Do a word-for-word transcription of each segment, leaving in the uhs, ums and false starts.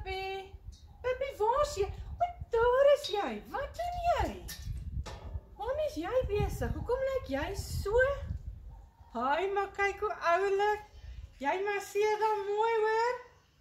Pippi. Pippi, waar's jy? Wat daar is jy? Wat doen jy? Waarom is jy besig? Hoekom lyk jy so? Haai, maar kyk hoe oulik. Jy masseer dan mooi, hoor.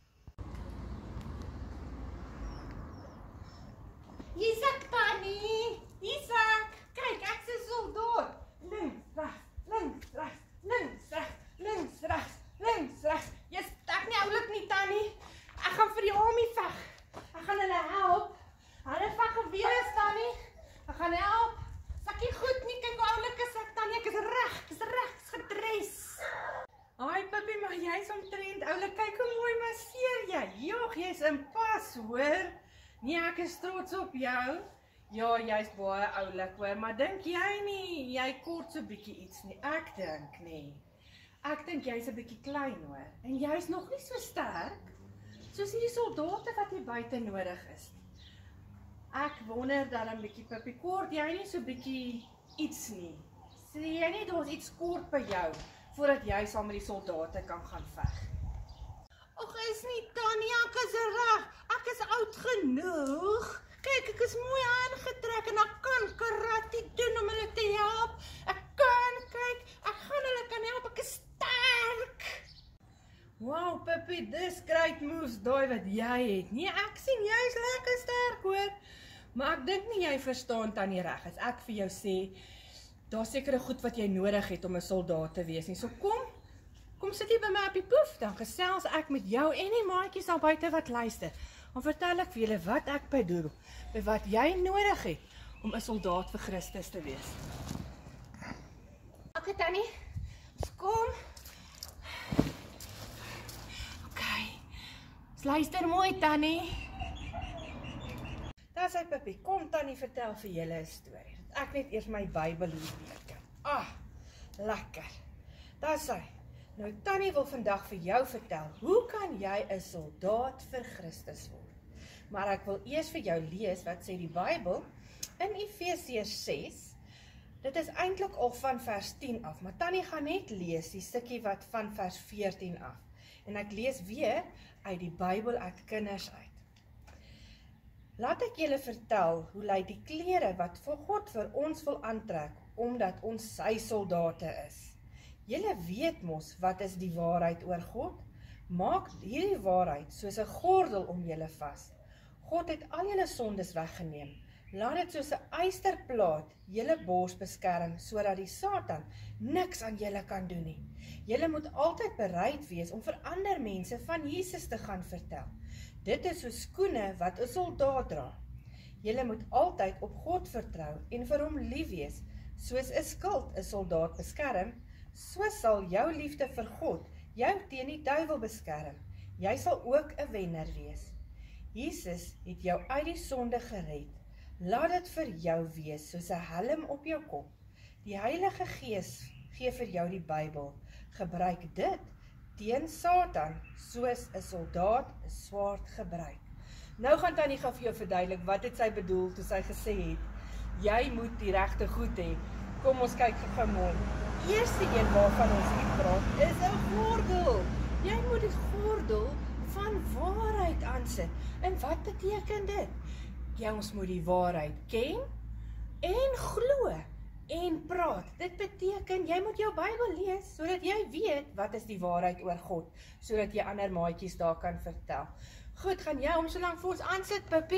Isak, Tannie. Isak, kyk, ek's 'n soldaat. Links, regs, links, regs, links, regs, links, regs, links, regs. Jy's ek nie oulik nie, Tannie. Ek gaan vir die army veg. Ek gaan hulle help. Hulle veg gewere, Tannie. Ek gaan help. Sak jy goed nie, kyk hoe oulik is ek, Tannie. Ek is reg, ek is reg, ek is gedres. Ai, Pippi, maar jy's omtrent oulik. Kyk hoe mooi masseer jy. Jog, jy's in pas, hoor. Nee, ek is trots op jou. Ja, jy's baie oulik, hoor, maar dink jy nie, jy kort so bietjie iets nie. Ek dink nie. Ek dink jy's 'n bietjie klein, hoor. En jy's nog nie so sterk soos hierdie soldate wat hier buite nodig is. Ek wonder dat 'n bietjie, Pippi, kort jy nie so bietjie iets nie. Sê jy nie daar's iets kort by jou voordat jy saam met die soldate kan gaan veg? Ag, is nie, Tannie, ek is reg. Ek is oud genoeg. Kyk, ek is mooi aangetrek en ek kan karate doen om hulle te help. Ek kan, kyk, ek gaan hulle kan help, ek is sterk. Wow, Pippi, dis great moves daai wat jy het. Nee, ek sien jy is lekker sterk, hoor. Maar ek dink nie jy verstaan, Tannie, reg as ek vir jou sê, daar's sekere goed wat jy nodig het om 'n soldaat te wees nie. So kom, kom sit hier by my op die poef, dan gesels ek met jou en die maatjies daar buite wat luister. Dan vertel ek vir julle wat ek bedoel, by wat jy nodig het om 'n soldaat vir Christus te wees. Ok, Tannie, kom. Ok, luister mooi, Tannie. Daar sê Pippi, kom Tannie vertel vir julle 'n storie. Dat ek net eers my Bybel hier teken. Ah, lekker. Daar sê, nou Tannie wil vandag vir jou vertel, hoe kan jy 'n soldaat vir Christus word? Maar ek wil eers vir jou lees wat sê die Bybel in Efesiërs ses. Dit is eintlik al van vers tien af, maar Tannie gaan net lees die stukkie wat van vers veertien af. En ek lees weer uit die Bybel uit kinders uit. Laat ek julle vertel hoe lyk die klere wat vir God vir ons wil aantrek, omdat ons sy soldate is. Julle weet mos wat is die waarheid oor God? Maak hierdie waarheid soos 'n gordel om julle vas. God het al julle sondes weggeneem. Laat dit soos 'n ysterplaat julle bors beskerm, sodat die Satan niks aan julle kan doen nie. Julle moet altyd bereid wees om vir ander mense van Jesus te gaan vertel. Dit is soos skoene wat 'n soldaat dra. Julle moet altyd op God vertrou en vir hom lief wees, soos 'n skild 'n soldaat beskerm. So sal jou liefde vir God jou teen die duiwel beskerm. Jy sal ook 'n wenner wees. Jesus het jou uit die sonde gered. Laat dit vir jou wees soos 'n helm op jou kop. Die Heilige Gees gee vir jou die Bybel. Gebruik dit teen Satan soos 'n soldaat 'n swaard gebruik. Nou gaan Tannie gou vir jou verduidelik wat het sy bedoel toe sy gesê het, jy moet die regte goed hê. Kom ons kyk gou mooi. Eerste een waarvan ons hier praat is 'n gordel. Jy moet die gordel van waarheid aansit. En wat beteken dit? Jy ons moet die waarheid ken en glo en praat. Dit beteken jy moet jou Bybel lees sodat jy weet wat is die waarheid oor God, sodat jy ander maatjies daar kan vertel. Goed, gaan jy hom so lank vir ons aansit, Pippi?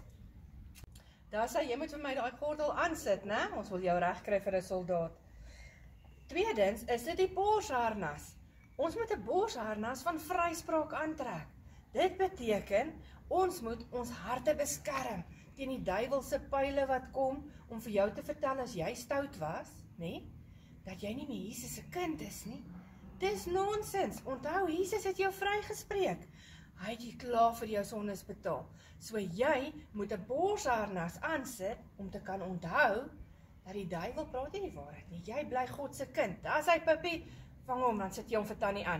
Daar sê jy moet vir my daai gordel aansit, né? Ons wil jou regkry vir 'n soldaat. Tweedens is dit die borsharnas. Ons moet 'n borsharnas van vryspraak aantrek. Dit beteken, ons moet ons harte beskerm teen die duiwelse pile wat kom om vir jou te vertel as jy stout was, nee, dat jy nie meer Jesus se kind is nie. Dis nonsens. Onthou, Jesus het jou vrygespreek. Hy het jy klaar vir jou sondes betaal. So jy moet 'n borsharnas aansit om te kan onthou dat die duiwel praat nie die waarheid nie. Jy bly God se kind. Daar is hy, Pippi. Vang hom, dan sit jy hom vir Tannie aan.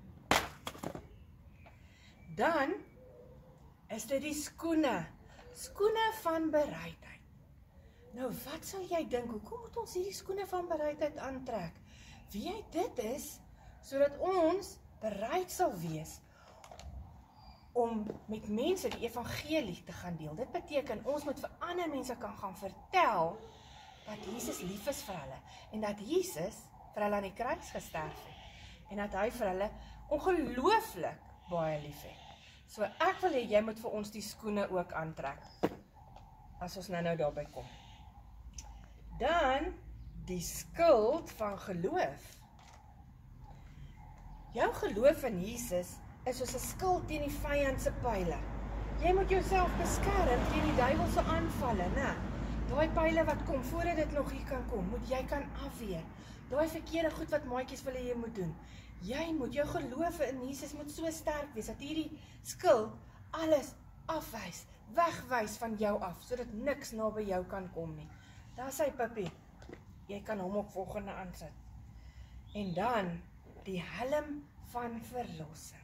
Dan is dit die skoene. Skoene van bereidheid. Nou, wat sal jy dink? Hoekom moet ons hierdie skoene van bereidheid aantrek? Wie jy dit is, sodat ons bereid sal wees om met mense die evangelie te gaan deel. Dit beteken, ons moet vir ander mense kan gaan vertel, dat Jesus lief is vir hulle, en dat Jesus vir hulle aan die kruis gesterf het, en dat hy vir hulle ongelooflik baie lief het. So ek wil hê, jy moet vir ons die skoene ook aantrek, as ons nou nou daarby kom. Dan, die skild van geloof. Jou geloof in Jesus is soos 'n skild teen die vyand se pyle. Jy moet jouself beskerm teen die duiwelse aanvalle, né? Daai pyle wat kom, voordat dit nog hier kan kom, moet jy kan afweer. Daai verkeerde goed wat maatjies wil hê jy moet doen. Jy moet, jou geloof in Jesus moet so sterk wees, dat hierdie skild alles afwys, wegwys van jou af, sodat niks naby jou kan kom nie. Daar sy Pippie, jy kan hom ook volgende aansit. En dan, die helm van verlossing.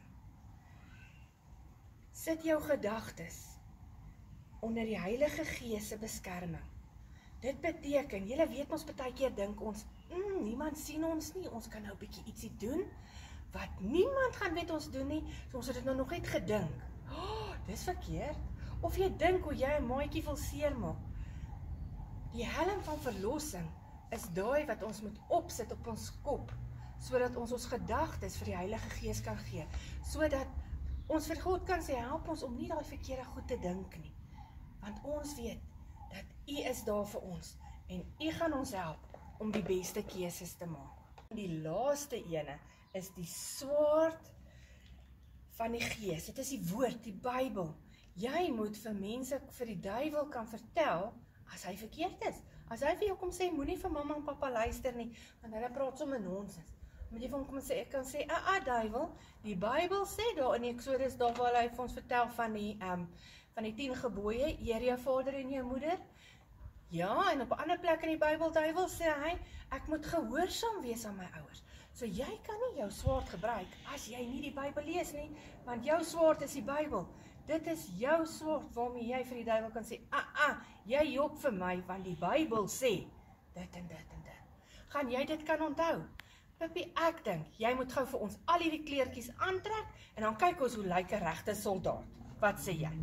Sit jou gedagtes onder die Heilige Gees se beskerming. Dit beteken, julle weet ons baie keer dink ons, mm, niemand sien ons nie, ons kan nou 'n bietjie ietsie doen, wat niemand gaan weet ons doen nie, so ons het dit nou nog net gedink. Oh, dis verkeerd. Of jy dink hoe jy 'n maatjie wil seermaak. Die helm van verlossing is daai wat ons moet opsit op ons kop, sodat ons ons gedagtes vir die Heilige Gees kan gee, sodat ons vir God kan sê, help ons om nie daai verkeerde goed te dink nie, want ons weet, dat U is daar vir ons, en U gaan ons help, om die beste keuses te maak. Die laaste ene, is die swaard van die Gees, dit is die woord, die Bybel. Jy moet vir mense, vir die duiwel kan vertel, as hy verkeerd is, as hy vir jou kom sê, moenie vir mamma en papa luister nie, want hulle praat sommer nonsens. Moet jy vir hom kom sê, ek kan sê, ah, ah, duiwel, die Bybel sê daar in Exodus, daar waar hy vir ons vertel van die, um, van die tien gebooie, eer jou vader en jou moeder. Ja, en op 'n ander plek in die Bybel, duiwel, sê hy, ek moet gehoorsaam wees aan my ouers. So jy kan nie jou swaard gebruik, as jy nie die Bybel lees nie, want jou swaard is die Bybel. Dit is jou swaard, waarmee jy vir die duiwel kan sê, ah, ah, jy jok vir my, want die Bybel sê, dit en dit en dit. Gaan jy dit kan onthou? Pippie, ek dink, jy moet gou vir ons al hierdie kleertjies aantrek, en dan kyk ons hoe lyk 'n regte soldaat. Wat sê jy?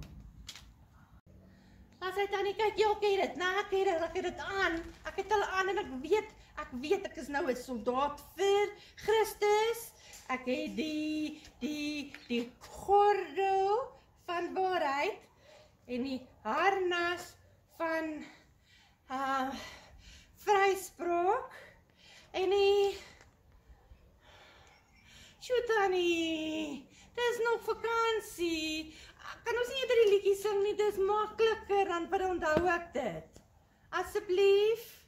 As hy Tannie, kyk, jy ook het dit, nou ek het dit, ek het dit aan, ek het hulle aan, en ek weet, ek weet, ek is nou 'n soldaat vir Christus, ek het die, die, die gordel van waarheid, en die harnas van uh, vryspraak, en die, sjoe Tannie, dis nog vakansie, kan ons nie eerder die liedjie sing nie, dis makliker, dan vir onthou ek dit. Asseblief.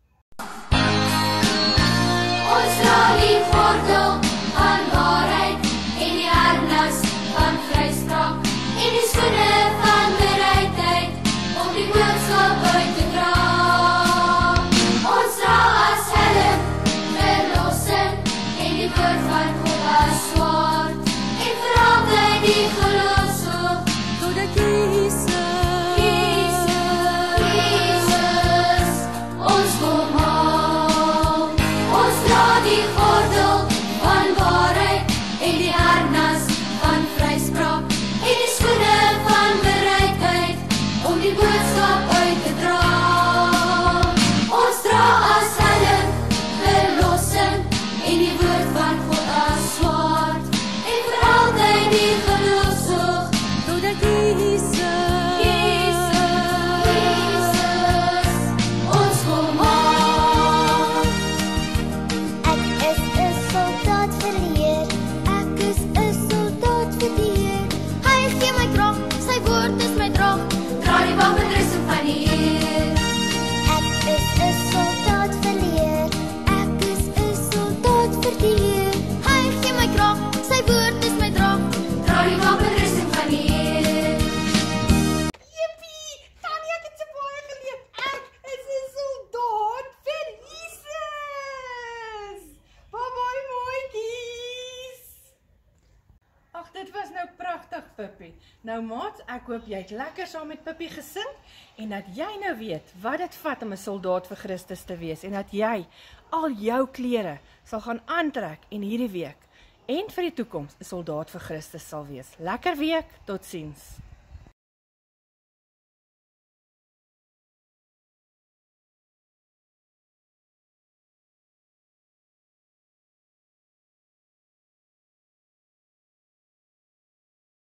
Ons dra die gordel van waarheid, en die harnas van vryspraak, en die skoene van bereidheid, om die boodskap uit te dra. Ons dra as helm verlossing, en die woord van God as swaard, en vir altyd die geloofshoop, totdat Jesus, Jesus, Jesus, ons kom haal. Ons dra die gordel van waarheid, en die harnas van vryspraak, en die skoene van bereidheid, om die boodskap uit te dra. Ons dra as helm verlossing, en die woord van God as swaard, en vir altyd die geloofshoop, totdat Jesus, Jesus, Jesus, ons kom haal. Ek is 'n soldaat vir die Heer, ek is 'n soldaat vir die Heer. Hy gee my krag, sy woord is my drag. Dra die wapenrusting van die Heer. Ek is 'n soldaat vir die Heer, ek is 'n soldaat vir die Heer. Hy gee my krag, sy woord is my drag. Dra die wapenrusting van die Heer. Jippie, Tannie, ek het so baie geleer. Ek is 'n soldaat vir Jesus. Bye bye, mooietjies. Ag, dit was nou pragtig, Pippie. Nou maat, ek hoop jy het lekker saam met Pippie gesing, en dat jy nou weet wat dit vat om 'n soldaat vir Christus te wees, en dat jy al jou klere sal gaan aantrek en hierdie week en vir die toekoms 'n soldaat vir Christus sal wees. Lekker week, totsiens.